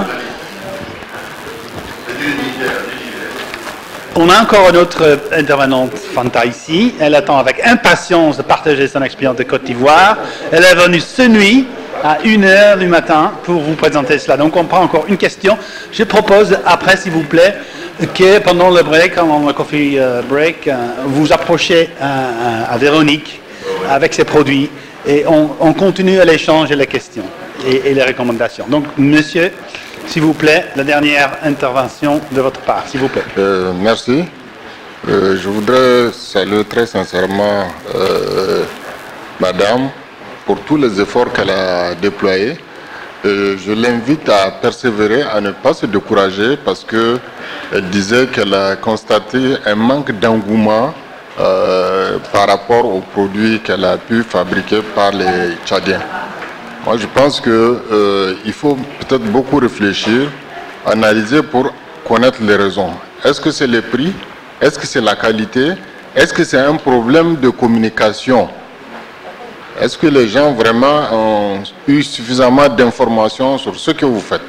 On a encore une autre intervenante, Fanta, ici. Elle attend avec impatience de partager son expérience de Côte d'Ivoire. Elle est venue ce nuit à 1h du matin pour vous présenter cela. Donc on prend encore une question. Je propose après, s'il vous plaît, que pendant le break, pendant le coffee break, vous approchez à Véronique avec ses produits et on continue à l'échange et les questions et les recommandations. Donc monsieur, s'il vous plaît, la dernière intervention de votre part, s'il vous plaît. Merci. Je voudrais saluer très sincèrement Madame pour tous les efforts qu'elle a déployés. Je l'invite à persévérer, à ne pas se décourager parce qu'elle disait qu'elle a constaté un manque d'engouement par rapport aux produits qu'elle a pu fabriquer par les Tchadiens. Moi, je pense qu'il faut peut-être beaucoup réfléchir, analyser pour connaître les raisons. Est-ce que c'est les prix? Est-ce que c'est la qualité? Est-ce que c'est un problème de communication? Est-ce que les gens vraiment ont eu suffisamment d'informations sur ce que vous faites?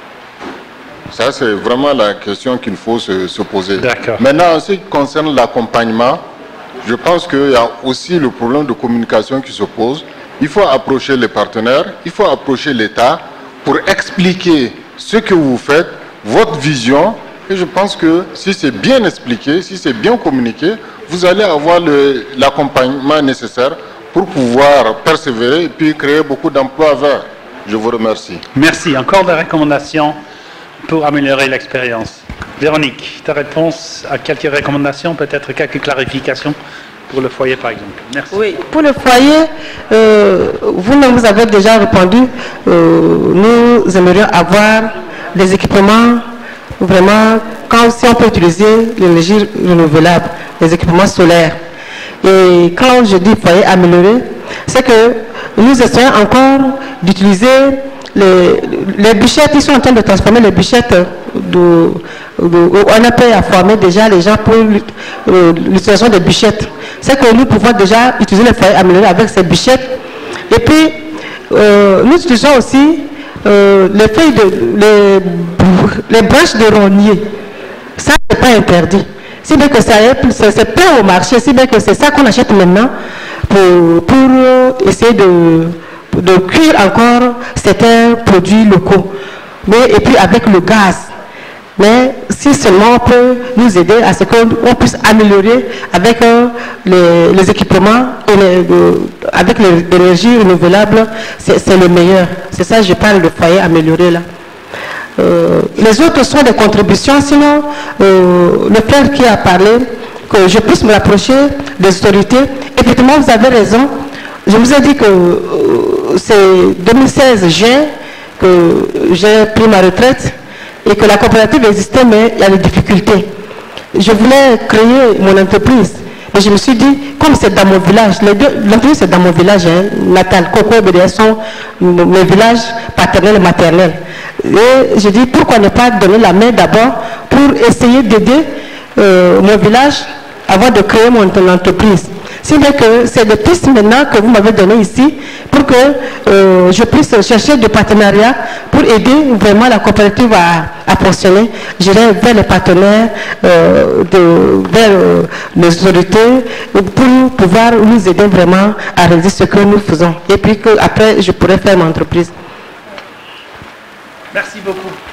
Ça, c'est vraiment la question qu'il faut se poser. Maintenant, en ce qui concerne l'accompagnement, je pense qu'il y a aussi le problème de communication qui se pose. Il faut approcher les partenaires, il faut approcher l'État pour expliquer ce que vous faites, votre vision. Et je pense que si c'est bien expliqué, si c'est bien communiqué, vous allez avoir l'accompagnement nécessaire pour pouvoir persévérer et puis créer beaucoup d'emplois verts. Je vous remercie. Merci. Encore des recommandations pour améliorer l'expérience. Véronique, ta réponse à quelques recommandations, peut-être quelques clarifications pour le foyer, par exemple. Merci. Oui, pour le foyer, vous-même, vous avez déjà répondu. Nous aimerions avoir des équipements vraiment, si on peut utiliser l'énergie renouvelable, les équipements solaires. Et quand je dis foyer amélioré, c'est que nous essayons encore d'utiliser les bûchettes. Ils sont en train de transformer les bûchettes on a pu former déjà les gens pour l'utilisation des bûchettes. C'est que nous pouvons déjà utiliser les foyers améliorés avec ces bûchettes. Et puis, nous utilisons aussi les feuilles les branches de rognier. Ça, c'est pas interdit. Si bien que c'est plein au marché, si bien que c'est ça qu'on achète maintenant pour essayer de cuire encore certains produits locaux. Et puis avec le gaz. Mais si seulement on peut nous aider à ce qu'on puisse améliorer avec les équipements, avec l'énergie renouvelable, c'est le meilleur. C'est ça, je parle de foyer amélioré là. Les autres sont des contributions, sinon le frère qui a parlé, que je puisse me rapprocher des autorités. Effectivement, vous avez raison. Je vous ai dit que c'est 2016 juin que j'ai pris ma retraite et que la coopérative existait, mais il y a des difficultés. Je voulais créer mon entreprise, mais je me suis dit, comme c'est dans mon village, l'entreprise c'est dans mon village natal, Coco et BDS sont mes villages paternels et maternels. Et j'ai dit, pourquoi ne pas donner la main d'abord pour essayer d'aider mon village avant de créer mon entreprise. C'est vrai que c'est des pistes maintenant que vous m'avez donné ici pour que je puisse chercher des partenariats pour aider vraiment la coopérative à fonctionner. J'irai vers les partenaires, vers les autorités pour pouvoir nous aider vraiment à réaliser ce que nous faisons. Et puis après, je pourrai faire mon entreprise. Merci beaucoup.